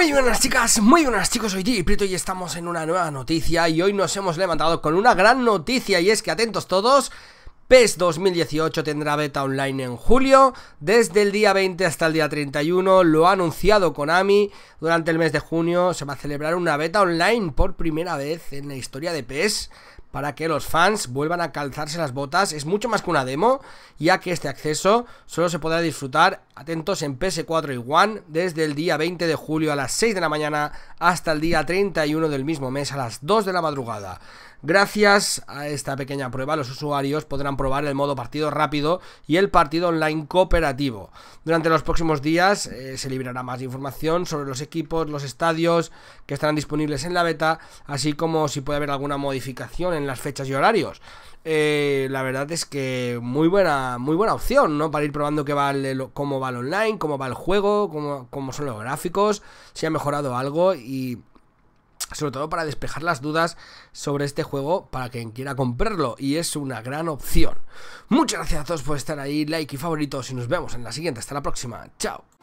Muy buenas chicas, muy buenas chicos, soy Jay Prieto y estamos en una nueva noticia. Y hoy nos hemos levantado con una gran noticia, y es que, atentos todos, PES 2018 tendrá beta online en julio, desde el día 20 hasta el día 31, lo ha anunciado Konami. Durante el mes de junio se va a celebrar una beta online por primera vez en la historia de PES, para que los fans vuelvan a calzarse las botas. Es mucho más que una demo, ya que este acceso solo se podrá disfrutar, atentos, en PS4 y One desde el día 20 de julio a las 6 de la mañana hasta el día 31 del mismo mes a las 2 de la madrugada. Gracias a esta pequeña prueba, los usuarios podrán probar el modo partido rápido y el partido online cooperativo. Durante los próximos días se liberará más información sobre los equipos, los estadios que estarán disponibles en la beta, así como si puede haber alguna modificación en las fechas y horarios. La verdad es que muy buena opción, ¿no? Para ir probando cómo va el online, cómo va el juego, cómo son los gráficos, si ha mejorado algo, y sobre todo para despejar las dudas sobre este juego para quien quiera comprarlo, y es una gran opción. Muchas gracias a todos por estar ahí, like y favoritos, y nos vemos en la siguiente. Hasta la próxima, chao.